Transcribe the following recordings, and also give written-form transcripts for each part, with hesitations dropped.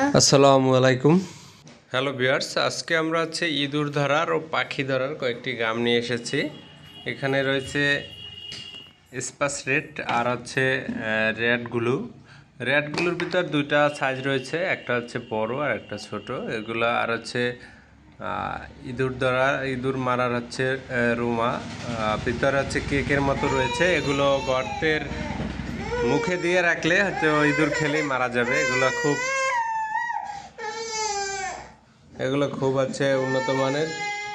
আসসালামু আলাইকুম। Hello viewers, আজকে আমরা হচ্ছে ইঁদুর ধরার ও পাখি ধরার কয়েকটি গাম নিয়ে এসেছি। এখানে রয়েছে স্পাস রেড আর হচ্ছে রেডগুলোর ভিতর দুইটা সাইজ রয়েছে, একটা হচ্ছে বড় আর একটা ছোট। এগুলো আর হচ্ছে ইঁদুর মারার হচ্ছে রুমা, ভিতরে হচ্ছে কেকের মতো রয়েছে। এগুলো গর্তের মুখে দিয়ে রাখলে হয়তো ইঁদুর খেলেই মারা যাবে। এগুলো খুব হচ্ছে উন্নত মানের।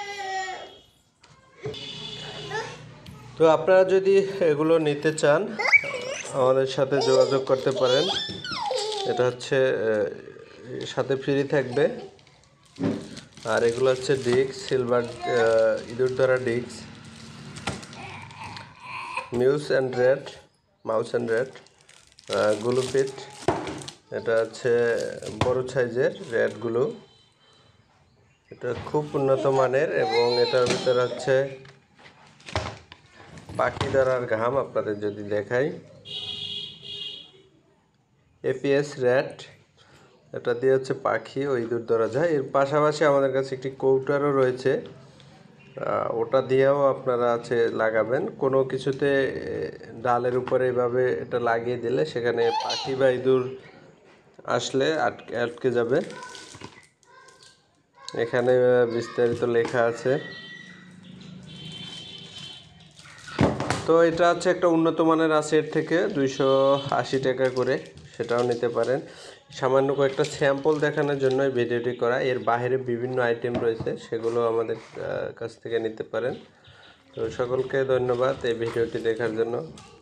তো আপনারা যদি এগুলো নিতে চান আমাদের সাথে যোগাযোগ করতে পারেন। এটা হচ্ছে সাথে ফ্রি থাকবে। আর এগুলো হচ্ছে ডিস্ক, সিলভার ইঁদুর ধরা ডিস্ক, মাউস অ্যান্ড রেড গুলো ফিট। এটা হচ্ছে বড় সাইজের রেডগুলো, এটা খুব উন্নত মানের। এবং এটার ভিতরে হচ্ছে পাখি ধরার ঘাম আপনাদের যদি দেখাই, এপিএস রেড, এটা দিয়ে হচ্ছে পাখি ও ইঁদুর ধরা যায়। এর পাশাপাশি আমাদের কাছে একটি কৌটারও রয়েছে, ওটা দিয়েও আপনারা আছে লাগাবেন। কোনো কিছুতে ডালের উপরে এভাবে এটা লাগিয়ে দিলে সেখানে পাখি বা ইঁদুর আসলে আটকে যাবে। এখানে বিস্তারিত লেখা আছে। তো এটা হচ্ছে একটা উন্নত মানের আছে, এর থেকে 280 টাকা করে, সেটাও নিতে পারেন। সামান্য কয়েকটা স্যাম্পল দেখানোর জন্য এই ভিডিওটি করা। এর বাইরে বিভিন্ন আইটেম রয়েছে, সেগুলো আমাদের কাছ থেকে নিতে পারেন। তো সকলকে ধন্যবাদ এই ভিডিওটি দেখার জন্য।